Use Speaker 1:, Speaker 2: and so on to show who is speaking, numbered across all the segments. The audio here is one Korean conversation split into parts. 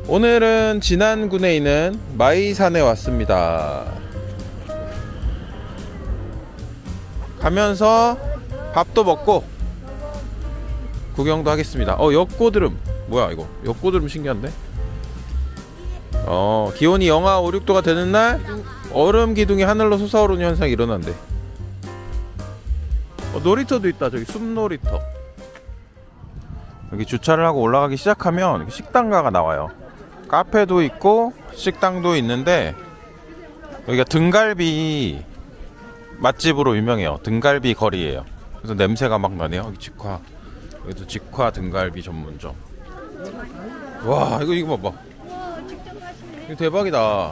Speaker 1: 오늘은 진안군에 있는 마이산에 왔습니다. 가면서 밥도 먹고 구경도 하겠습니다. 엿고드름 뭐야 이거? 엿고드름 신기한데? 기온이 영하 5, 6도가 되는 날 얼음 기둥이 하늘로 솟아오르는 현상이 일어난대. 놀이터도 있다. 저기 숲놀이터. 여기 주차를 하고 올라가기 시작하면 식당가가 나와요. 카페도 있고 식당도 있는데 여기가 등갈비 맛집으로 유명해요. 등갈비 거리예요. 그래서 냄새가 막 나네요. 여기 직화, 여기도 직화 등갈비 전문점. 와 이거 봐봐. 이거 대박이다.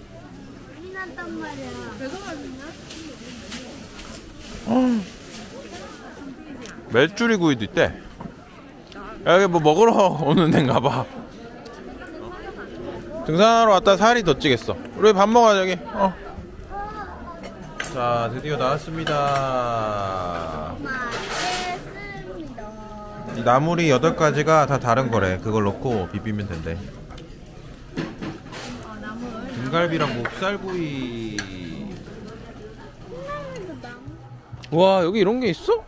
Speaker 1: 멜주리 구이도 있대. 여기 뭐 먹으러 오는 데인가봐. 등산하러 왔다 살이 더 찌겠어. 우리 밥 먹어야 저기. 자, 드디어 나왔습니다. 이 나물이 8가지가 다 다른 거래. 그걸 넣고 비비면 된대. 등갈비랑 목살구이. 와, 여기 이런 게 있어?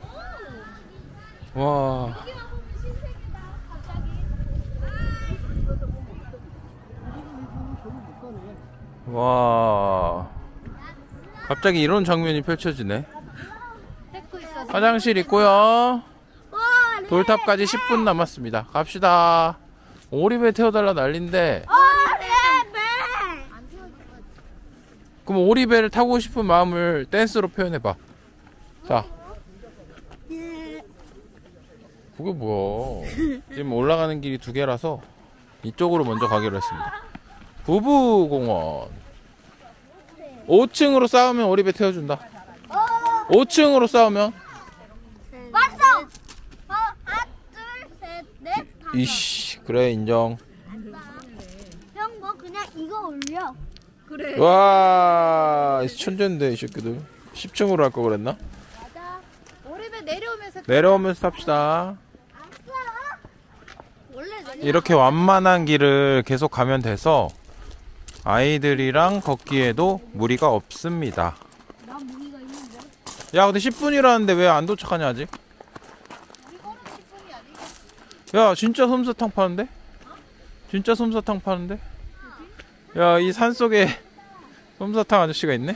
Speaker 1: 와. 와. 갑자기 이런 장면이 펼쳐지네. 화장실 있고요. 돌탑까지 10분 남았습니다. 갑시다. 오리배 태워달라 난린데. 그럼 오리배를 타고 싶은 마음을 댄스로 표현해봐. 자. 그게 뭐야. 지금 올라가는 길이 2개라서 이쪽으로 먼저 가기로 했습니다. 부부공원. 5층으로 싸우면 오리배 태워준다. 5층으로 싸우면.
Speaker 2: 왔어. 하나, 둘, 셋, 넷.
Speaker 1: 이씨, 그래 인정.
Speaker 2: 형 뭐 그냥 이거 올려.
Speaker 3: 그래.
Speaker 1: 와, 천재인데 이 새끼들. 10층으로 할 거 그랬나?
Speaker 2: 맞아.
Speaker 3: 오리배 내려오면서
Speaker 1: 내려오면서 탑시다.
Speaker 2: 원래
Speaker 1: 이렇게 완만한 길을 계속 가면 돼서 아이들이랑 걷기에도 무리가 없습니다.
Speaker 2: 나 무기가 있는데.
Speaker 1: 야, 근데 10분이라는데 왜 안 도착하냐 아직? 야, 진짜 솜사탕 파는데? 진짜 솜사탕 파는데? 야, 이 산속에 솜사탕 아저씨가 있네?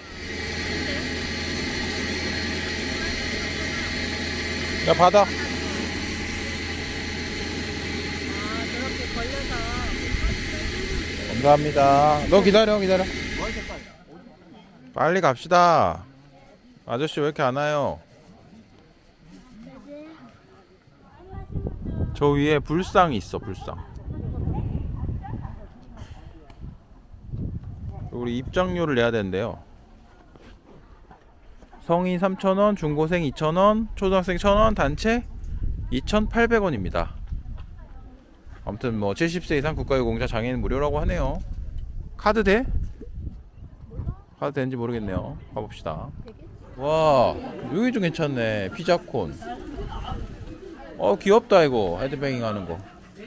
Speaker 1: 야, 받아.
Speaker 3: 저렇게 걸려서.
Speaker 1: 감사합니다. 너 기다려. 빨리 갑시다. 아저씨 왜 이렇게 안 와요? 저 위에 불상이 있어. 불상. 우리 입장료를 내야 되는데요. 성인 3,000원, 중고생 2,000원, 초등학생 1,000원, 단체 2,800원입니다. 아무튼 뭐 70세 이상 국가유공자 장애인 무료라고 하네요. 카드 돼? 카드 되는지 모르겠네요. 가봅시다. 와, 여기 좀 괜찮네. 피자콘. 귀엽다 이거. 헤드뱅잉 하는 거.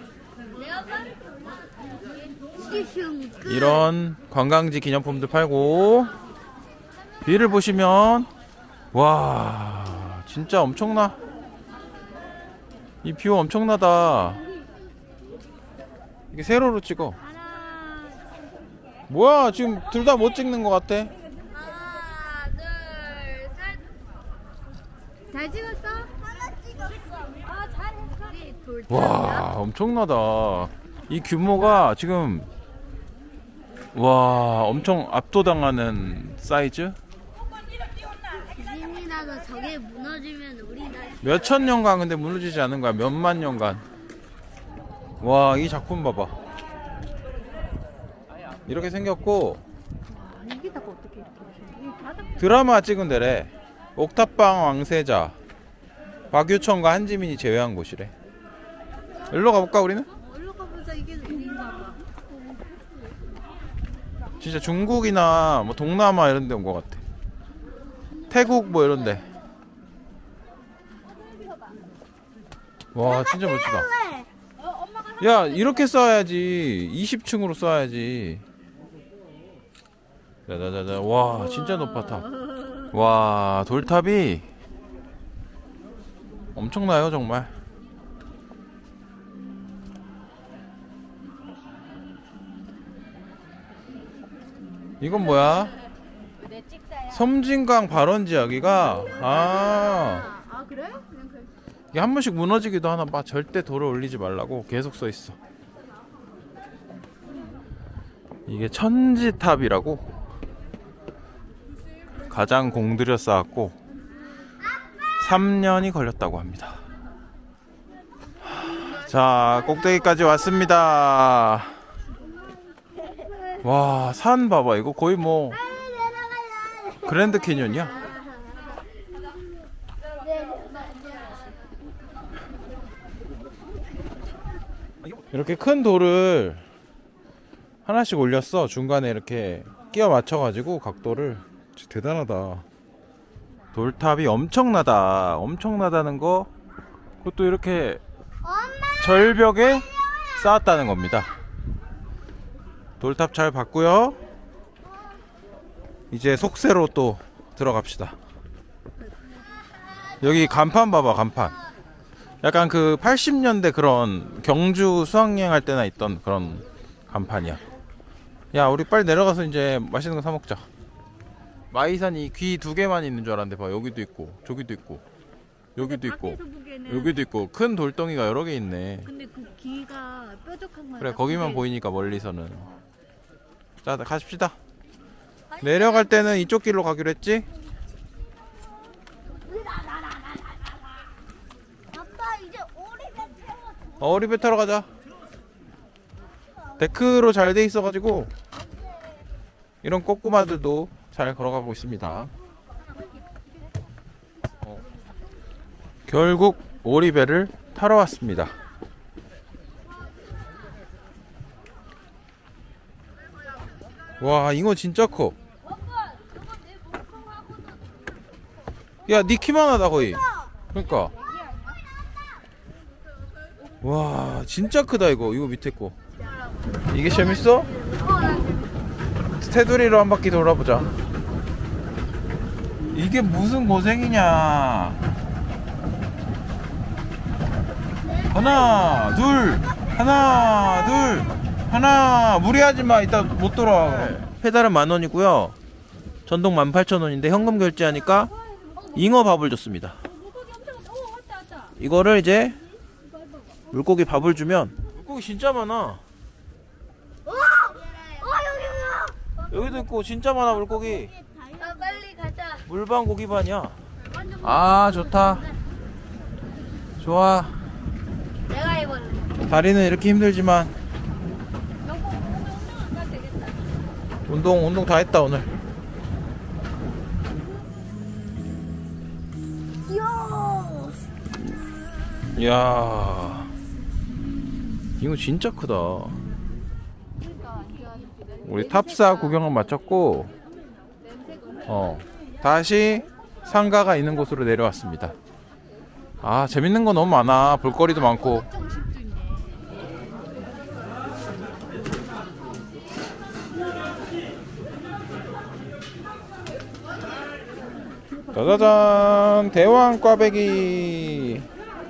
Speaker 1: 이런 관광지 기념품도 팔고. 뒤를 보시면 와, 진짜 엄청나. 이 뷰 엄청나다. 이게 세로로 찍어. 뭐야, 지금 둘 다 못 찍는 것 같아.
Speaker 2: 하나, 둘, 셋. 잘 찍었어? 하나 찍었어. 잘했어.
Speaker 1: 와, 엄청나다. 이 규모가 지금 와, 엄청 압도당하는 사이즈?
Speaker 2: 지진이라도 저게 무너지면 우리 나
Speaker 1: 몇천 년간 근데 무너지지 않은 거야. 몇만 년간. 와, 이 작품 봐봐. 이렇게 생겼고
Speaker 3: 여기다가 어떻게 이렇게
Speaker 1: 드라마 찍은 데래. 옥탑방 왕세자, 박유천과 한지민이 제외한 곳이래. 일로 가볼까 우리는?
Speaker 3: 얼른 가보자. 이게 일인가 봐.
Speaker 1: 진짜 중국이나 뭐 동남아 이런 데 온 것 같아. 태국 뭐 이런 데. 와, 진짜 멋지다. 야, 이렇게 쌓아야지. 20층으로 쌓아야지. 자자자자. 와, 진짜 높아 탑. 와, 돌탑이 엄청나요, 정말. 이건 뭐야?
Speaker 3: 내 찍사야.
Speaker 1: 섬진강 발원지 여기가.
Speaker 3: 아 그래? 그냥 그.
Speaker 1: 이게 한 번씩 무너지기도 하나 봐. 절대 돌을 올리지 말라고 계속 써 있어. 이게 천지탑이라고. 가장 공들여 쌓았고 3년이 걸렸다고 합니다. 자, 꼭대기까지 왔습니다. 와, 산 봐봐. 이거 거의 뭐 그랜드 캐년이야. 이렇게 큰 돌을 하나씩 올렸어. 중간에 이렇게 끼워 맞춰가지고 각도를. 진짜 대단하다. 돌탑이 엄청나다. 엄청나다는 거, 그것도 이렇게 절벽에 쌓았다는 겁니다. 돌탑 잘 봤고요. 이제 속세로 또 들어갑시다. 여기 간판 봐봐. 간판 약간 그 80년대 그런 경주 수학여행 할 때나 있던 그런 간판이야. 야, 우리 빨리 내려가서 이제 맛있는 거 사 먹자. 마이산이 귀 2개만 있는 줄 알았는데 봐. 여기도 있고 저기도 있고 여기도 있고 여기도 있고 큰 돌덩이가 여러 개 있네.
Speaker 3: 근데 그 귀가 뾰족한 거.
Speaker 1: 그래, 거기만 보이니까 멀리서는. 자, 가십시다. 내려갈 때는 이쪽 길로 가기로 했지?
Speaker 2: 아빠 이제 오리배 태워.
Speaker 1: 오리배 타러 가자. 데크로 잘 돼 있어가지고 이런 꼬꼬마들도 잘 걸어가고 있습니다. 결국 오리배를 타러 왔습니다. 와, 잉어 진짜 커. 야, 니 키만 하다 거의. 그러니까. 와, 진짜 크다 이거. 이거 밑에 거. 이게 재밌어? 테두리로 한 바퀴 돌아보자. 이게 무슨 고생이냐. 하나 둘 하나. 무리하지 마. 이따 못 돌아와. 페달은 10,000원이고요. 전동 18,000원인데 현금 결제하니까 잉어 밥을 줬습니다. 이거를 이제 물고기 밥을 주면, 물고기 진짜 많아. 여기도 있고 진짜 많아 물고기.
Speaker 2: 빨리 가자.
Speaker 1: 물반 고기반이야. 아, 좋다. 좋아.
Speaker 2: 내가 해볼래.
Speaker 1: 다리는 이렇게 힘들지만 운동 다 했다 오늘.
Speaker 2: 귀여워.
Speaker 1: 이야, 이거 진짜 크다. 우리 탑사 구경은 마쳤고 다시 상가가 있는 곳으로 내려왔습니다. 아, 재밌는 거 너무 많아. 볼거리도 많고. 짜자잔, 대왕 꽈배기.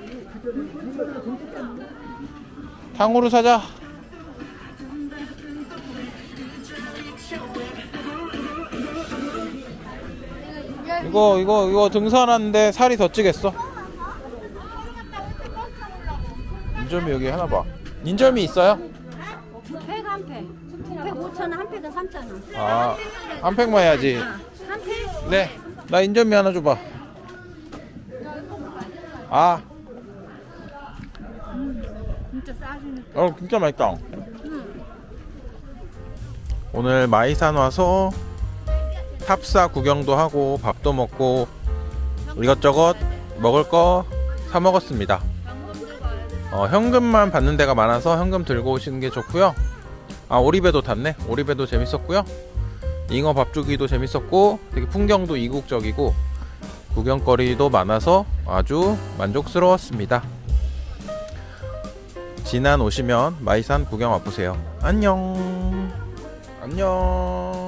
Speaker 1: 탕후루 사자. 이거 등산하는데 살이 더 찌겠어. 인절미 여기 하나 봐. 인절미 있어요?
Speaker 3: 팩 한 팩. 팩 5,000원, 한 팩은 3,000원.
Speaker 1: 아, 한 팩만 해야지.
Speaker 3: 한 팩?
Speaker 1: 네, 나 인절미 하나 줘봐. 아,
Speaker 3: 진짜 싸주니까.
Speaker 1: 진짜 맛있다. 오늘 마이산 와서 탑사 구경도 하고 밥도 먹고 이것저것 먹을 거 사 먹었습니다. 현금만 받는 데가 많아서 현금 들고 오시는 게 좋고요. 아, 오리배도 탔네. 오리배도 재밌었고요. 잉어 밥 주기도 재밌었고, 되게 풍경도 이국적이고 구경거리도 많아서 아주 만족스러웠습니다. 진안 오시면 마이산 구경 와보세요. 안녕. 안녕.